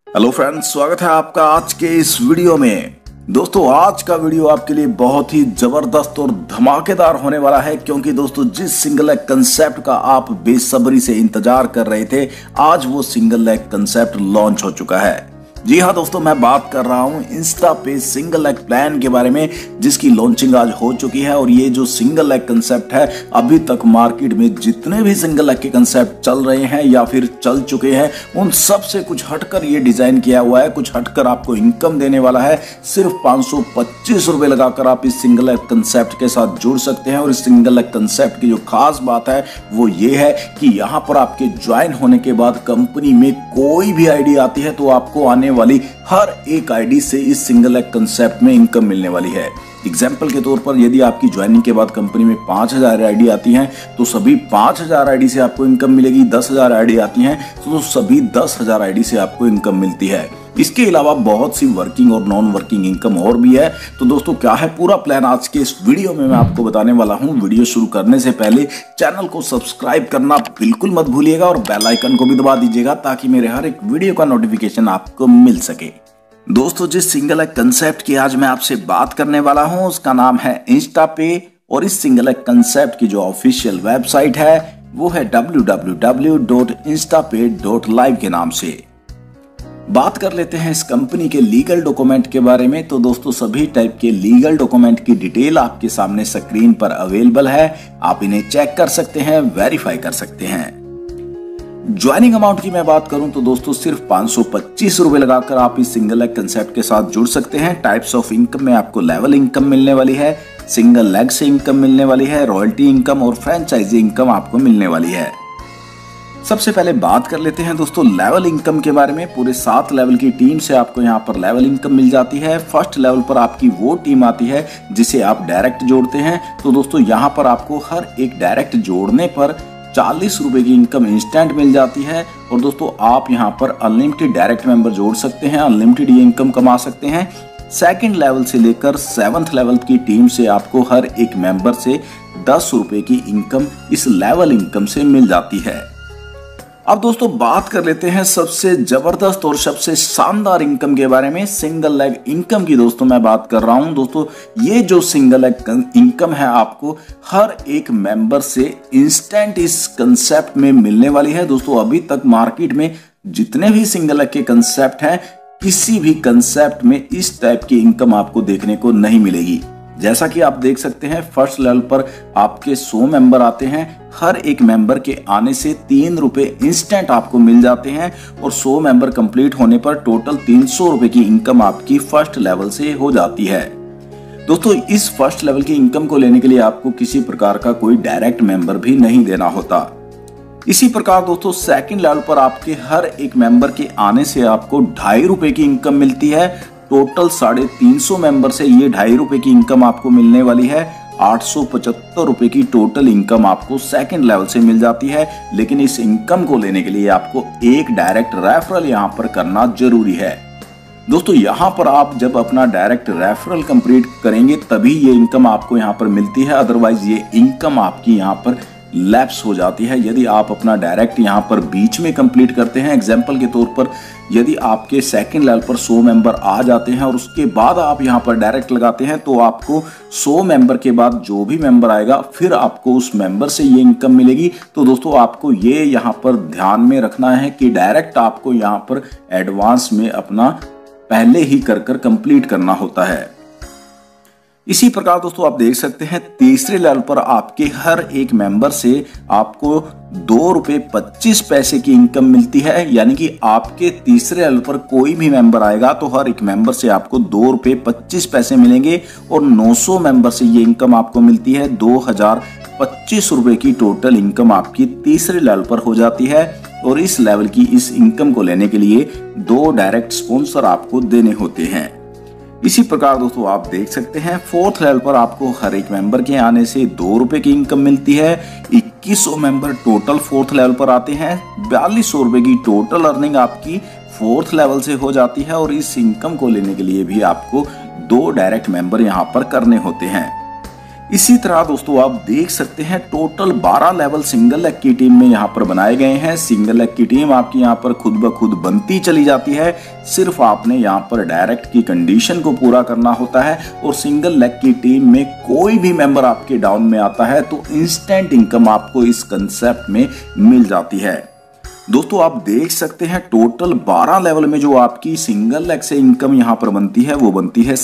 Hello friends, स्वागत है आपका आज के इस वीडियो में। दोस्तों, आज का वीडियो आपके लिए बहुत ही जबरदस्त और धमाकेदार होने वाला है, क्योंकि दोस्तों जिस सिंगल लेग कंसेप्ट का आप बेसब्री से इंतजार कर रहे थे, आज वो सिंगल लेग कंसेप्ट लॉन्च हो चुका है। जी हाँ दोस्तों, मैं बात कर रहा हूँ इंस्टा पे सिंगल लेग प्लान के बारे में, जिसकी लॉन्चिंग आज हो चुकी है। और ये जो सिंगल लेग कंसेप्ट है, अभी तक मार्केट में जितने भी सिंगल लेग के कंसेप्ट चल रहे हैं या फिर चल चुके हैं, उन सब से कुछ हटकर ये डिजाइन किया हुआ है। कुछ हटकर आपको इनकम देने वाला है। सिर्फ 525 रुपए लगाकर आप इस सिंगल लेग कंसेप्ट के साथ जुड़ सकते हैं। और इस सिंगल लेग कंसेप्ट की जो खास बात है वो ये है कि यहाँ पर आपके ज्वाइन होने के बाद कंपनी में कोई भी आईडी आती है तो आपको आने वाली हर एक आईडी से इस सिंगल लेग कंसेप्ट में इनकम मिलने वाली है। एग्जाम्पल के तौर पर यदि आपकी ज्वाइनिंग के बाद कंपनी में 5000 आईडी आती हैं तो सभी 5000 आईडी से आपको इनकम मिलेगी। 10,000 आईडी आती हैं तो सभी 10,000 आईडी से आपको इनकम मिलती है। इसके अलावा बहुत सी वर्किंग और नॉन वर्किंग इनकम और भी है। तो दोस्तों, क्या है पूरा प्लान आज के इस वीडियो में मैं आपको बताने वाला हूं। वीडियो शुरू करने से पहले चैनल को सब्सक्राइब करना बिल्कुल मत भूलिएगा और बेल आइकन को भी दबा दीजिएगा, ताकि मेरे हर एक वीडियो का नोटिफिकेशन आपको मिल सके। दोस्तों, जिस सिंगल लेग कंसेप्ट की आज मैं आपसे बात करने वाला हूं, उसका नाम है इंस्टा पे। और इस सिंगल लेग कंसेप्ट की जो ऑफिशियल वेबसाइट है वो है www.instapay.live के नाम से। बात कर लेते हैं इस कंपनी के लीगल डॉक्यूमेंट के बारे में। तो दोस्तों, सभी टाइप के लीगल डॉक्यूमेंट की डिटेल आपके सामने स्क्रीन पर अवेलेबल है। आप इन्हें चेक कर सकते हैं, वेरीफाई कर सकते हैं। ज्वाइनिंग अमाउंट की मैं बात करूं तो दोस्तों सिर्फ 525 रुपए लगाकर आप इस सिंगल लेग कंसेप्ट के साथ जुड़ सकते हैं। टाइप्स ऑफ इनकम में आपको लेवल इनकम मिलने वाली है, सिंगल लेग से इनकम मिलने वाली है, रॉयल्टी इनकम और फ्रेंचाइजी इनकम आपको मिलने वाली है। सबसे पहले बात कर लेते हैं दोस्तों लेवल इनकम के बारे में। पूरे 7 लेवल की टीम से आपको यहाँ पर लेवल इनकम मिल जाती है। फर्स्ट लेवल पर आपकी वो टीम आती है जिसे आप डायरेक्ट जोड़ते हैं। तो दोस्तों यहाँ पर आपको हर एक डायरेक्ट जोड़ने पर 40 रुपए की इनकम इंस्टेंट मिल जाती है। और दोस्तों आप यहाँ पर अनलिमिटेड डायरेक्ट मेंबर जोड़ सकते हैं, अनलिमिटेड ये इनकम कमा सकते हैं। सेकंड लेवल से लेकर 7th लेवल की टीम से आपको हर एक मेंबर से 10 रुपए की इनकम इस लेवल इनकम से मिल जाती है। अब दोस्तों बात कर लेते हैं सबसे जबरदस्त और सबसे शानदार इनकम के बारे में, सिंगल लेग इनकम की। दोस्तों मैं बात कर रहा हूं दोस्तों, ये जो सिंगल लेग इनकम है आपको हर एक मेंबर से इंस्टेंट इस कंसेप्ट में मिलने वाली है। दोस्तों अभी तक मार्केट में जितने भी सिंगल लेग के कंसेप्ट हैं, किसी भी कंसेप्ट में इस टाइप की इनकम आपको देखने को नहीं मिलेगी। जैसा कि आप देख सकते हैं, फर्स्ट लेवल पर आपके 100 मेंबर आते हैं। हर एक मेंबर के आने से 3 रुपए इंस्टेंट आपको मिल जाते हैं। और 100 मेंबर कंप्लीट होने पर टोटल 300 रुपए की इनकम आपकी फर्स्ट लेवल से हो जाती है। दोस्तों इस फर्स्ट लेवल की इनकम को लेने के लिए आपको किसी प्रकार का कोई डायरेक्ट मेंबर भी नहीं देना होता। इसी प्रकार दोस्तों सेकंड लेवल पर आपके हर एक मेंबर के आने से आपको 2.5 रुपए की इनकम मिलती है। टोटल 350 मेंबर से ये 2.5 रुपए की इनकम आपको मिलने वाली है। 875 रुपए की टोटल इनकम आपको सेकंड लेवल से मिल जाती है। लेकिन इस इनकम को लेने के लिए आपको एक डायरेक्ट रेफरल यहाँ पर करना जरूरी है। दोस्तों यहाँ पर आप जब अपना डायरेक्ट रेफरल कंप्लीट करेंगे तभी ये इनकम आपको यहाँ पर मिलती है। अदरवाइज ये इनकम आपकी यहाँ पर लैप्स हो जाती है यदि आप अपना डायरेक्ट यहाँ पर बीच में कंप्लीट करते हैं। एग्जाम्पल के तौर पर यदि आपके सेकंड लेवल पर 100 मेंबर आ जाते हैं और उसके बाद आप यहाँ पर डायरेक्ट लगाते हैं तो आपको 100 मेंबर के बाद जो भी मेंबर आएगा फिर आपको उस मेंबर से ये इनकम मिलेगी। तो दोस्तों आपको ये यहाँ पर ध्यान में रखना है कि डायरेक्ट आपको यहाँ पर एडवांस में अपना पहले ही कर कंप्लीट करना होता है। इसी प्रकार दोस्तों आप देख सकते हैं तीसरे लेवल पर आपके हर एक मेंबर से आपको 2 रुपए 25 पैसे की इनकम मिलती है। यानी कि आपके तीसरे लेवल पर कोई भी मेंबर आएगा तो हर एक मेंबर से आपको 2 रुपए 25 पैसे मिलेंगे। और 900 मेंबर से ये इनकम आपको मिलती है। 2025 रुपए की टोटल इनकम आपकी तीसरे लेवल पर हो जाती है। और इस लेवल की इस इनकम को लेने के लिए 2 डायरेक्ट स्पॉन्सर आपको देने होते हैं। इसी प्रकार दोस्तों आप देख सकते हैं 4th लेवल पर आपको हर एक मेंबर के आने से 2 रुपए की इनकम मिलती है। 2100 मेंबर टोटल 4th लेवल पर आते हैं। 4200 रुपए की टोटल अर्निंग आपकी 4th लेवल से हो जाती है। और इस इनकम को लेने के लिए भी आपको 2 डायरेक्ट मेंबर यहाँ पर करने होते हैं। इसी तरह दोस्तों आप देख सकते हैं टोटल 12 लेवल सिंगल लेग की टीम में यहाँ पर बनाए गए हैं। सिंगल लेग की टीम आपकी यहाँ पर खुद ब खुद बनती चली जाती है, सिर्फ आपने यहाँ पर डायरेक्ट की कंडीशन को पूरा करना होता है। और सिंगल लेग की टीम में कोई भी मेंबर आपके डाउन में आता है तो इंस्टेंट इनकम आपको इस कंसेप्ट में मिल जाती है। दोस्तों आप देख सकते हैं टोटल 12 लेवल में जो आपकी सिंगल लेग से इनकम यहाँ पर बनती है वो बनती है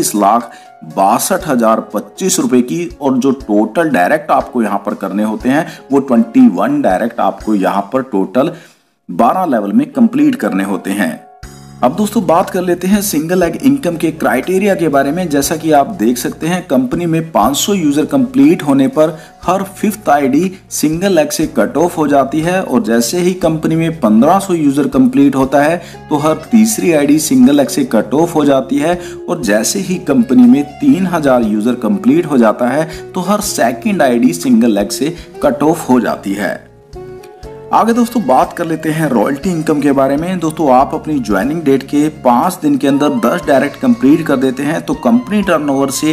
37,62,025 रुपए की। और जो टोटल डायरेक्ट आपको यहाँ पर करने होते हैं वो 21 डायरेक्ट आपको यहाँ पर टोटल 12 लेवल में कंप्लीट करने होते हैं। अब दोस्तों बात कर लेते हैं सिंगल लेग इनकम के क्राइटेरिया के बारे में। जैसा कि आप देख सकते हैं कंपनी में 500 यूजर कंप्लीट होने पर हर 5th आईडी सिंगल लेग से कट ऑफ हो जाती है। और जैसे ही कंपनी में 1500 यूजर कंप्लीट होता है तो हर तीसरी आईडी सिंगल लेग से कट ऑफ हो जाती है। और जैसे ही कंपनी में 3000 यूजर कंप्लीट हो जाता है तो हर सेकंड आईडी सिंगल लेग से कट ऑफ हो जाती है। आगे दोस्तों बात कर लेते हैं रॉयल्टी इनकम के बारे में। दोस्तों आप अपनी ज्वाइनिंग डेट के 5 दिन के अंदर 10 डायरेक्ट कंप्लीट कर देते हैं तो कंपनी टर्नओवर से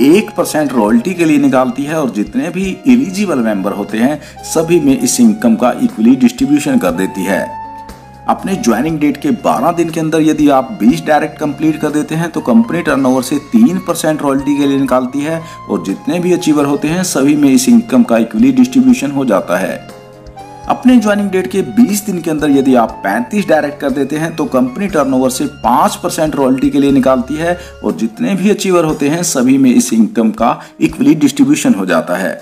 1% रॉयल्टी के लिए निकालती है। और जितने भी एलिजिबल मेंबर होते हैं सभी में इस इनकम का इक्वली डिस्ट्रीब्यूशन कर देती है। अपने ज्वाइनिंग डेट के 12 दिन के अंदर यदि आप 20 डायरेक्ट कंप्लीट कर देते हैं तो कंपनी टर्नओवर से 3% रॉयल्टी के लिए निकालती है। और जितने भी अचीवर होते हैं सभी में इस इनकम का इक्वली डिस्ट्रीब्यूशन हो जाता है। अपने ज्वाइनिंग डेट के 20 दिन के अंदर यदि आप 35 डायरेक्ट कर देते हैं तो कंपनी टर्नओवर से 5% रॉयल्टी के लिए निकालती है। और जितने भी अचीवर होते हैं सभी में इस इनकम का इक्वली डिस्ट्रीब्यूशन हो जाता है।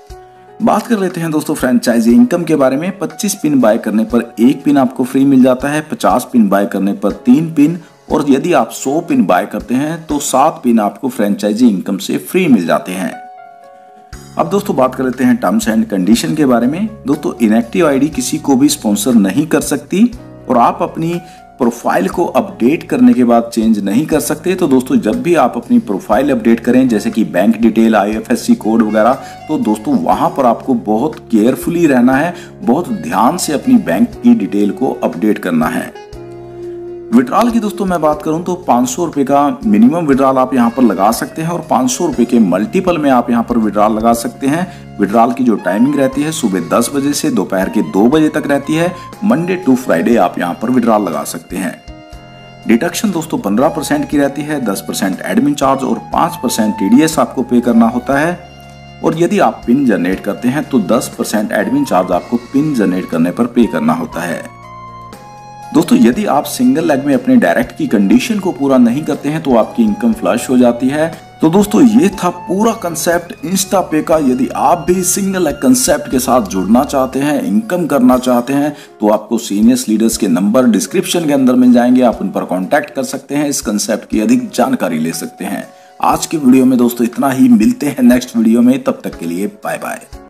बात कर लेते हैं दोस्तों फ्रेंचाइजी इनकम के बारे में। 25 पिन बाय करने पर 1 पिन आपको फ्री मिल जाता है, 50 पिन बाय करने पर 3 पिन, और यदि आप 100 पिन बाय करते हैं तो 7 पिन आपको फ्रेंचाइजी इनकम से फ्री मिल जाते हैं। अब दोस्तों बात कर लेते हैं टर्म्स एंड कंडीशन के बारे में। दोस्तों इनएक्टिव आईडी किसी को भी स्पॉन्सर नहीं कर सकती और आप अपनी प्रोफाइल को अपडेट करने के बाद चेंज नहीं कर सकते। तो दोस्तों जब भी आप अपनी प्रोफाइल अपडेट करें जैसे कि बैंक डिटेल, IFSC कोड वगैरह, तो दोस्तों वहां पर आपको बहुत केयरफुली रहना है, बहुत ध्यान से अपनी बैंक की डिटेल को अपडेट करना है। विड्रॉल की दोस्तों मैं बात करूं तो 500 रुपए का मिनिमम विड्रॉल आप यहां पर लगा सकते हैं और 500 रुपए के मल्टीपल में आप यहां पर विड्रॉल लगा सकते हैं। विड्रॉल की जो टाइमिंग रहती है सुबह 10 बजे से दोपहर के 2 बजे तक रहती है। मंडे टू फ्राइडे आप यहां पर विड्रॉल लगा सकते हैं। डिडक्शन दोस्तों 15% की रहती है, 10% एडमिन चार्ज और 5% TDS आपको पे करना होता है। और यदि आप पिन जनरेट करते हैं तो 10% एडमिन चार्ज आपको पिन जनरेट करने पर पे करना होता है। दोस्तों यदि आप सिंगल लेग में अपने डायरेक्ट की कंडीशन को पूरा नहीं करते हैं तो आपकी इनकम फ्लश हो जाती है। तो दोस्तों ये था पूरा कंसेप्ट इंस्टा पे का। यदि आप भी सिंगल लेग कंसेप्ट के साथ जुड़ना चाहते हैं, इनकम करना चाहते हैं, तो आपको सीनियर्स लीडर्स के नंबर डिस्क्रिप्शन के अंदर मिल जाएंगे। आप उन पर कॉन्टैक्ट कर सकते हैं, इस कंसेप्ट की अधिक जानकारी ले सकते हैं। आज की वीडियो में दोस्तों इतना ही, मिलते हैं नेक्स्ट वीडियो में, तब तक के लिए बाय बाय।